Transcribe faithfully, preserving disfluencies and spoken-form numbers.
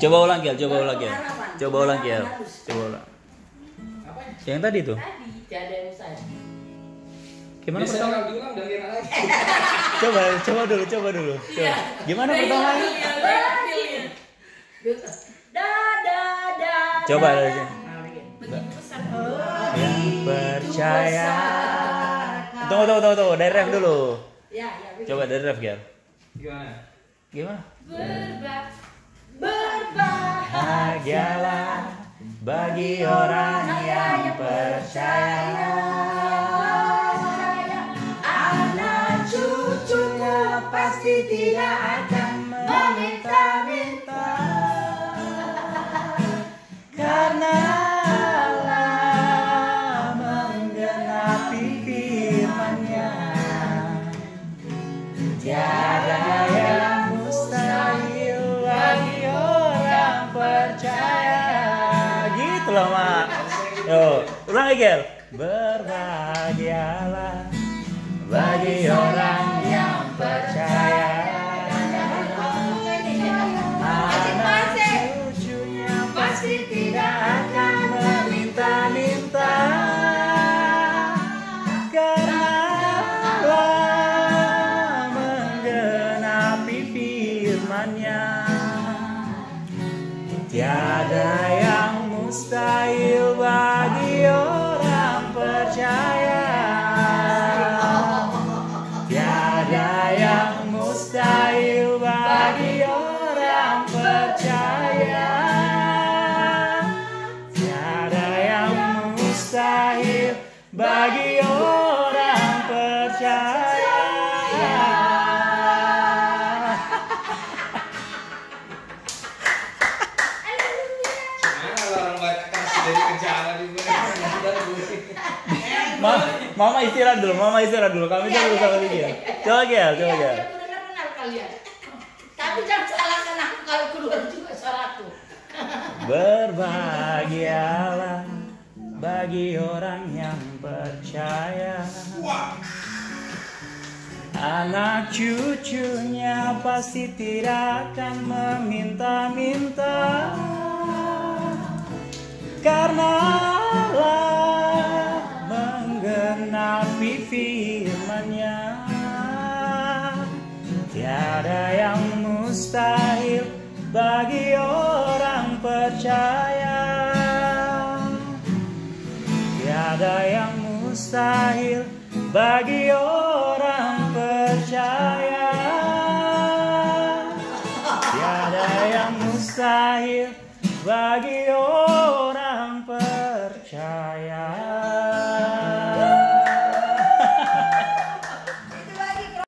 Coba ulang Kiel, coba ulang Kiel. Coba ulang Kiel. Coba ulang. Yang tadi tuh. Tadi tiada yang mustahil. Gimana Biasanya pertama? kalau diulang dan lagi. Coba, coba dulu, coba dulu. Coba. Gimana pertama? Da da da. Coba dari sini. Begitu besar. Yang percaya. Tunggu, tunggu, tunggu, tunggu. Dari ref dulu. Ya, ya. begitu. Coba dari ref Kiel. Gimana? Gimana? Berbah berbahagialah Bahagialah bagi orang yang percaya. anak cucunya pasti tidak akan meminta-minta Karena Allah menggenapi firman-Nya. Tiada yang mustahil bagi orang percaya. Gitu loh, Mak. Yo, ulang lagi, Gel. Berbahagialah bagi orang yang percaya. Anak cucunya pasti tidak akan meminta-minta. Karena Allah menggenapi firman-Nya. Tiada yang mustahil bagi orang percaya. Tiada yang mustahil bagi orang percaya. Tiada yang mustahil bagi orang percaya. Mana orang baca kasih dari kencana di mana? Ma, mama istirahat dulu, mama istirahat dulu. Kami dulu sama dia. Coba Gel, coba Gel. Iya, benar-benar kalian. Tapi jangan salahkan aku kalau keluar juga salahku. Berbahagialah bagi orang yang percaya. Anak cucunya pasti tidak akan meminta-minta. Karena Allah menggenapi firman-Nya. Tiada yang mustahil bagi orang percaya. Tiada yang mustahil bagi orang percaya. Tiada yang mustahil bagi orang percaya.